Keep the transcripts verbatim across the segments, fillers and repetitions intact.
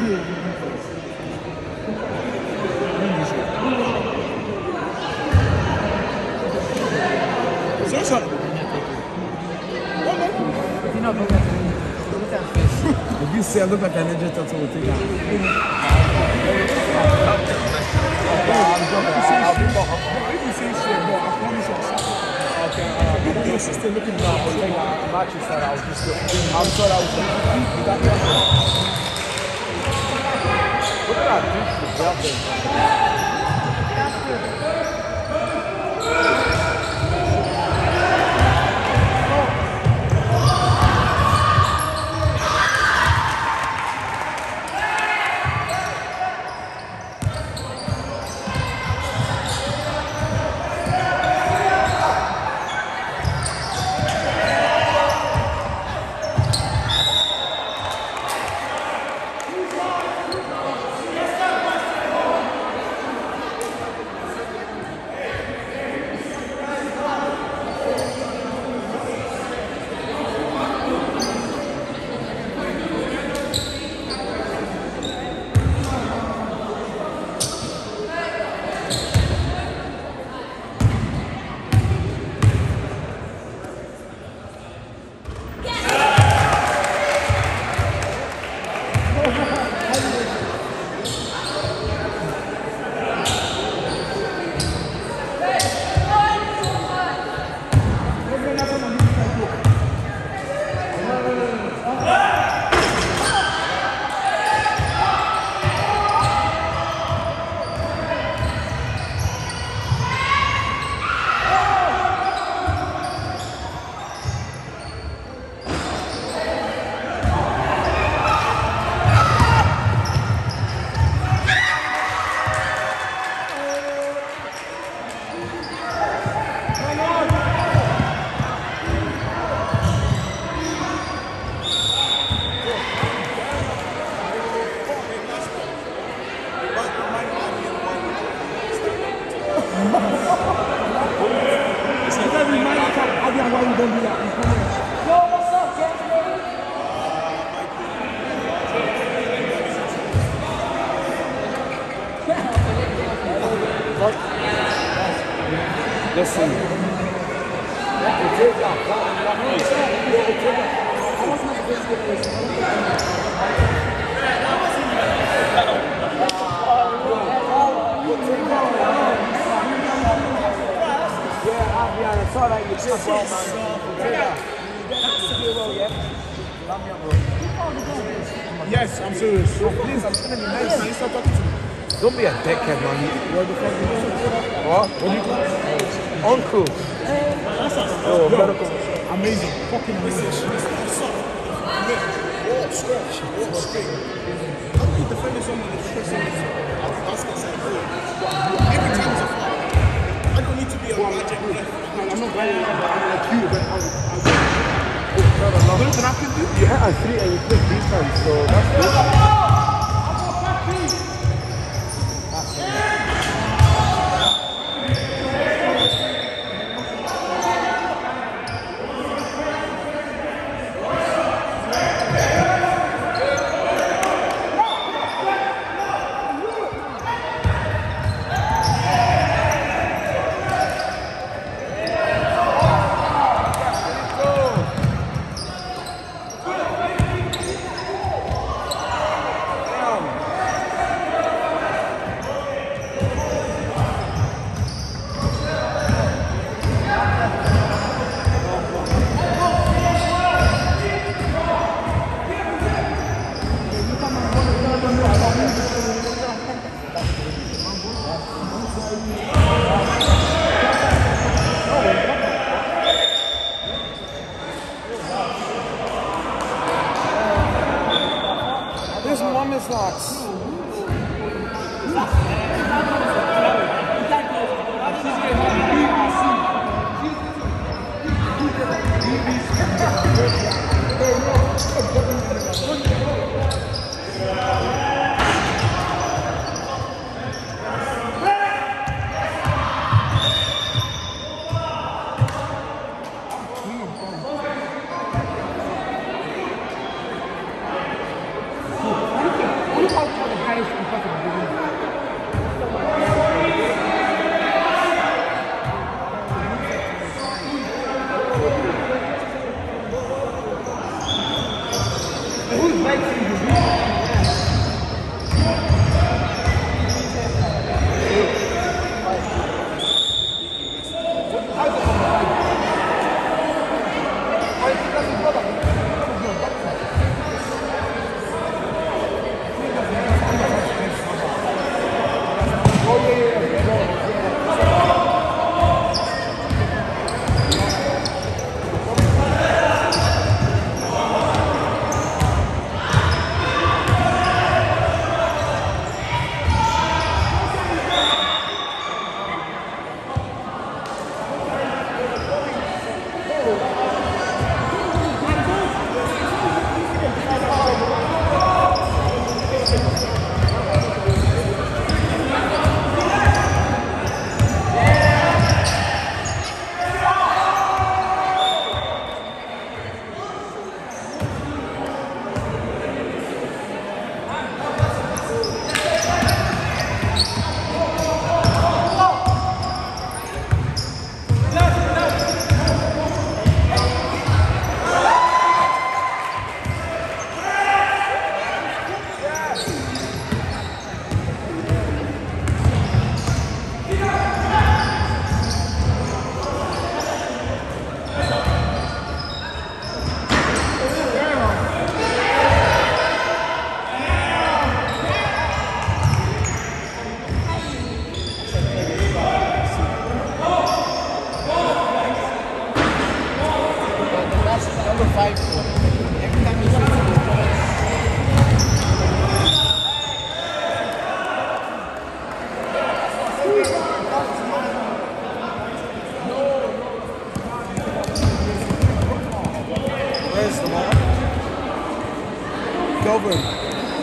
If you say I look like an ninja turtle, we'll take it. Okay, she's still looking now, but like Matthew said, I was just I'm sorry, I was look at that dude, the belt. Listen. I saw that you did well, man. Yes, I'm serious. So please, I'm gonna be nice. Man. You stop talking to me. Don't be a dickhead, man. What? What do you call it? Uncle. Oh, medical. Amazing. Fucking amazing. Walk stretch. Walk straight. How can you defend someone that's stressing our baskets and goal? Every time is a foul. I don't need to be a magic ref. I'm not going to like you, but I'm going to I can do? You had a three and you played three times, so that's good.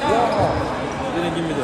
Yeah. Didn't give me the.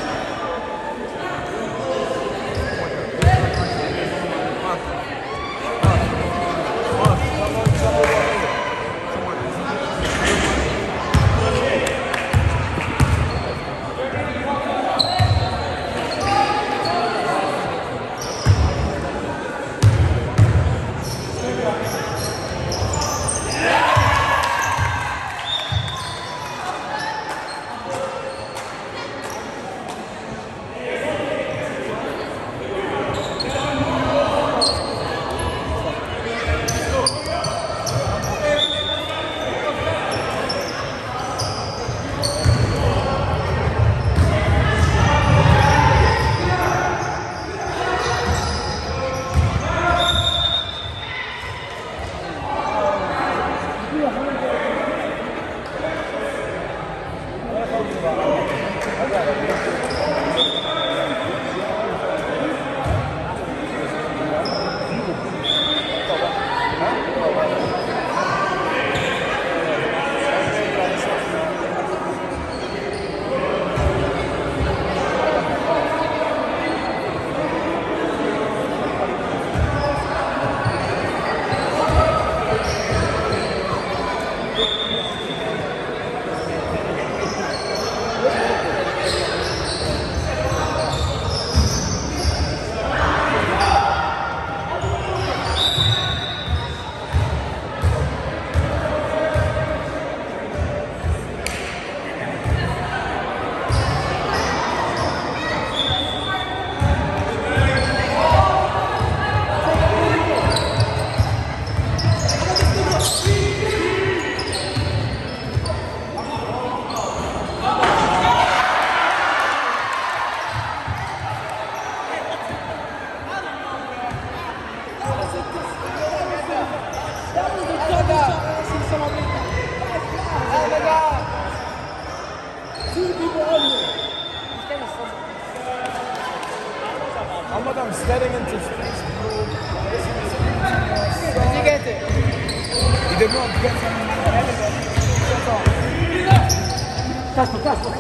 I'm I'm staring into space, bro. Did you get it? He did not get Casper, Casper.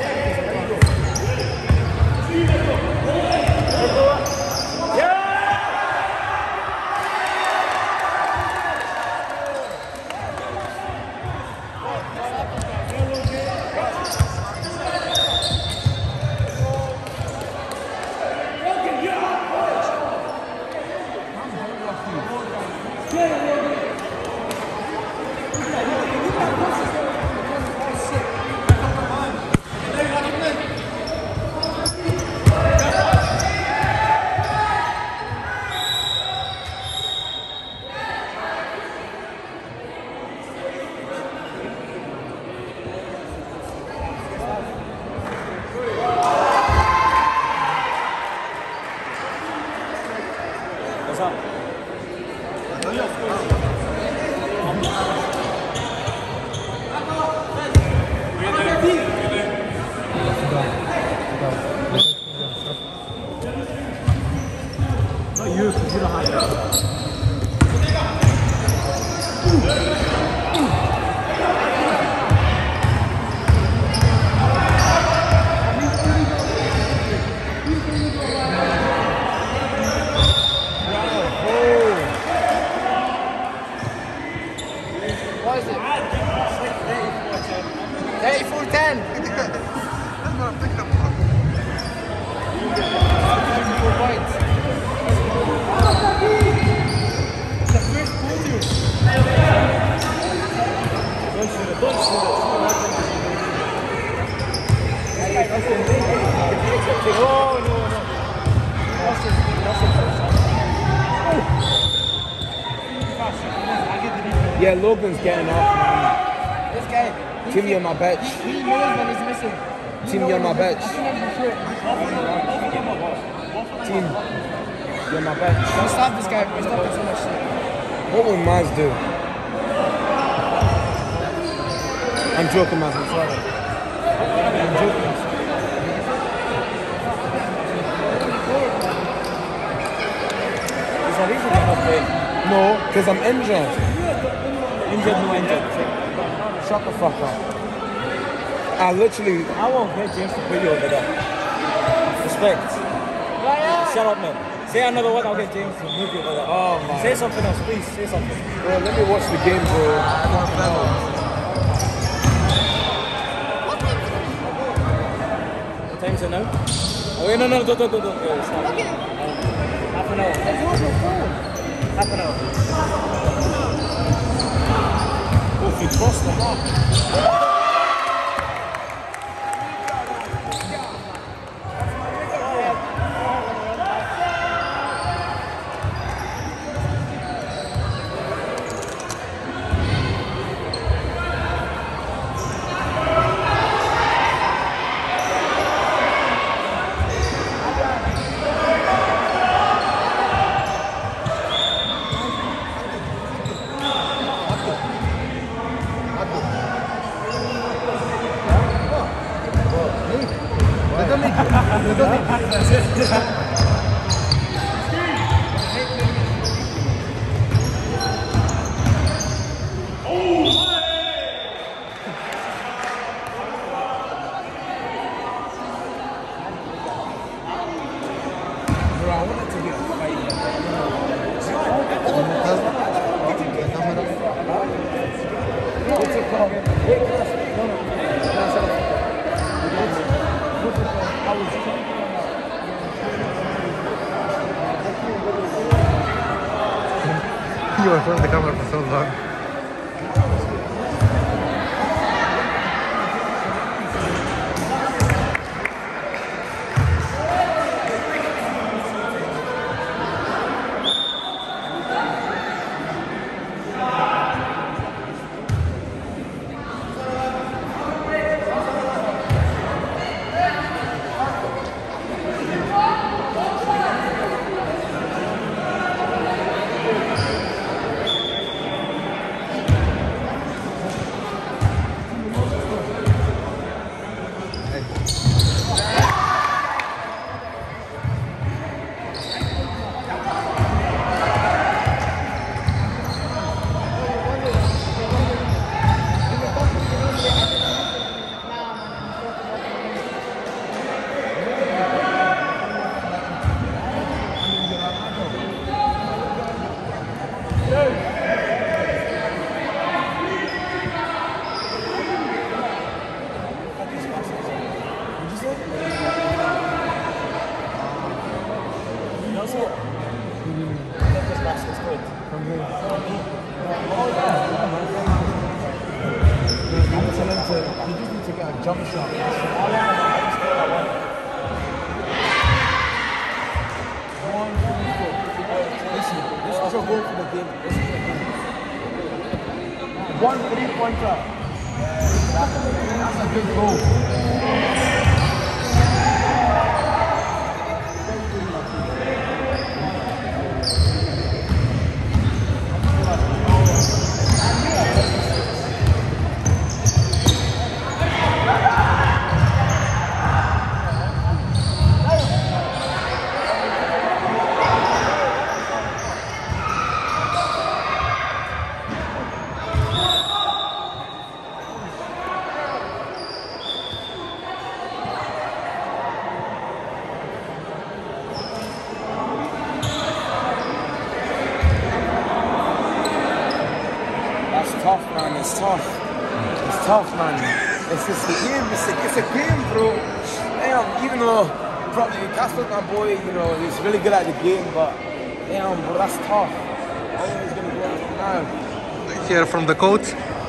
thirty-four ten. Four points. It's the first podium. Don't shoot it, don't shoot it. No, no, no. That's it. That's it. Yeah, Logan's getting off, man. This guy. Timmy on my bench. He, he knows when he's missing. Timmy on my bench. I think he's sure. Team, you're on my bench. Don't stop this guy. He's talking so much shit. What would Maz do? I'm joking, Maz. I'm sorry. I'm joking. There's a reason you're not playing. No, because I'm injured. Injured, no injured. Shut the fuck up. I literally. I won't get James to put you over there. Respect. Shut up, man. Say another word, I'll get James to move you over there. Oh my. Say something else, please. Say something. Bro, let me watch the game, bro. What time is it now? Oh, wait, no, no, don't, don't, don't, don't. Yeah, it's not. Um, half an hour. Half an hour. Oh, if you cross the mark. You were in front of the camera for so long. Jump shot. One, two, four. Listen, this is a goal for the game. This is a game. One three-pointer. That's a big goal. Tough, man. It's tough. It's tough, man. It's just a game. It's a, it's a game, bro. Damn, even though probably Casper's my boy, you know, he's really good at the game, but damn, bro, that's tough. I don't know he's gonna go on now. Let's hear from the coach.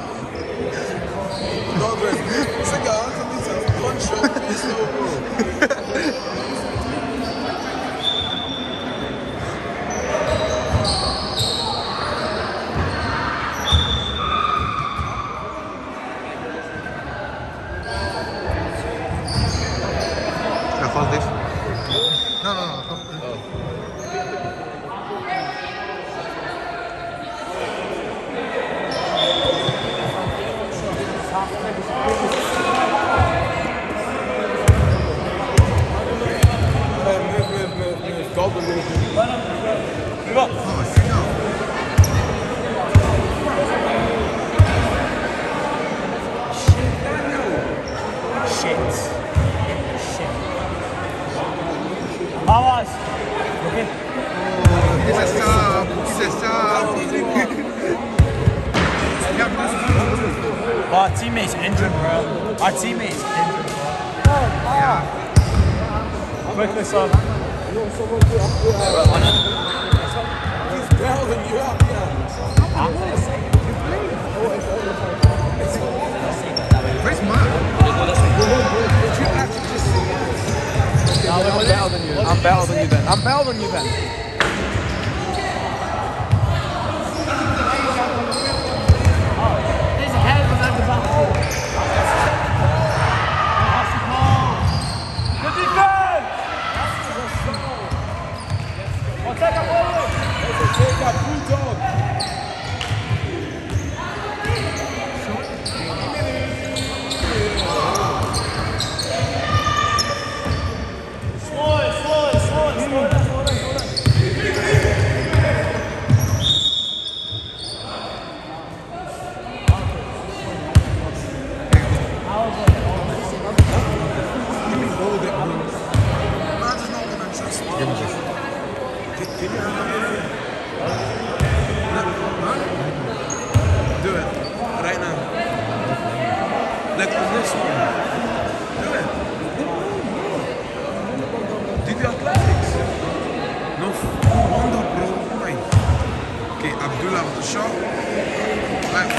It's like a punch up, bro. This? No, no, no. Oh. Powers. Okay. It's a sub. It's a sub. Oh, our teammate's injured, bro. Our teammate's injured. Quickly, son. He's belting you up, yeah. Where's Mark? I'm better than you. I'm better than you then. I'm better than you then. Take that bulldog. Slow it, slow it, slow it, slow it, slow it, slow it. Give me this. Do it. Right now. Like on this one. Do it. Did you athletics? No wonder, bro. Why? Okay, Abdullah with the shot. Like,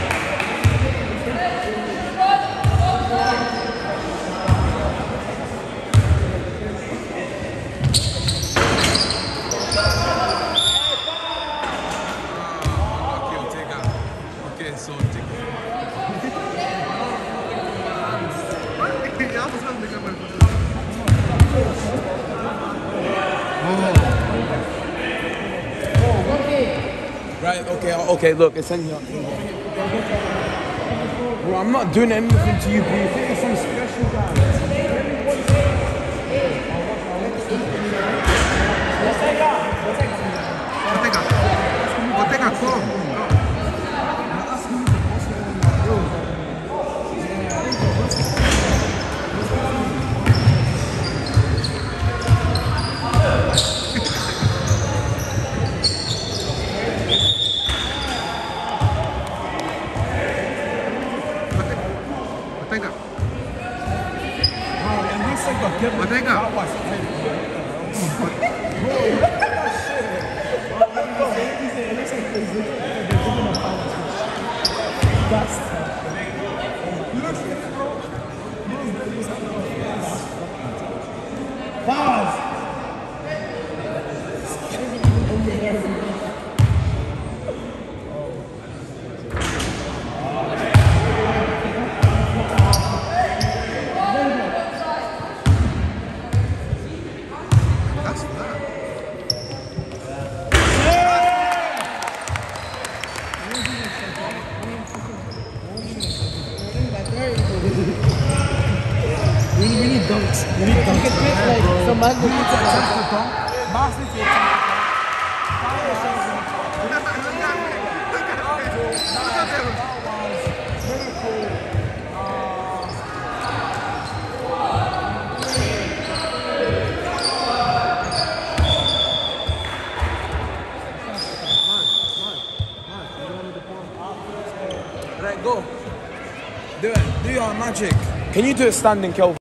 so take it. Right, okay, okay, look, it's in here. Bro, I'm not doing anything to you, bro. You think it's some special guy? Botega como? Botega. Pause. We need, we need dunks. We need dunks. Like, some man will put that chance to dunk. Mass needs to attempt Right, go. Do it. Do your magic. Can you do a standing, Kelvin?